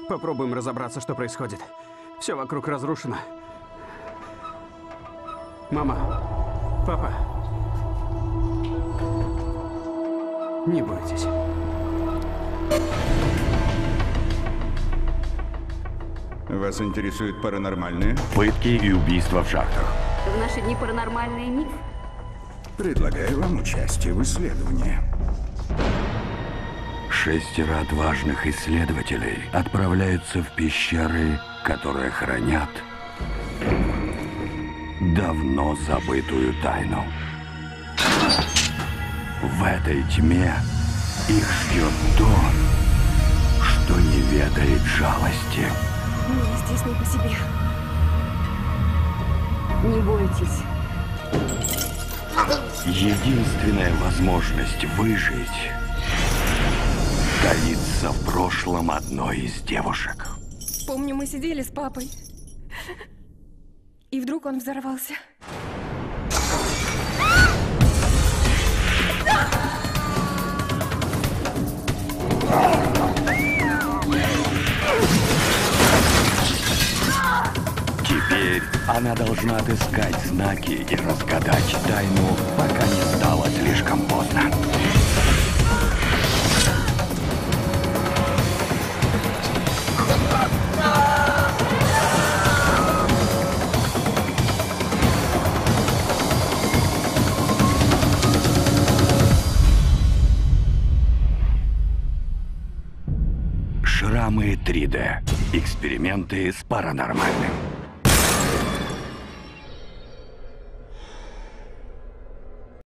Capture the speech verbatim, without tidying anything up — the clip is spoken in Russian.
Попробуем разобраться, что происходит. Все вокруг разрушено. Мама, папа, не бойтесь. Вас интересует паранормальное? Пытки и убийства в шахтах. В наши дни паранормальный миф. Предлагаю вам участие в исследовании. Шестеро отважных исследователей отправляются в пещеры, которые хранят давно забытую тайну. В этой тьме их ждет то, что не ведает жалости. Мне здесь не по себе. Не бойтесь. Единственная возможность выжить таится в прошлом одной из девушек. Помню, мы сидели с папой. И вдруг он взорвался. Теперь она должна отыскать знаки и разгадать тайну, пока не стало слишком поздно. Шрамы три дэ. Эксперименты с паранормальным.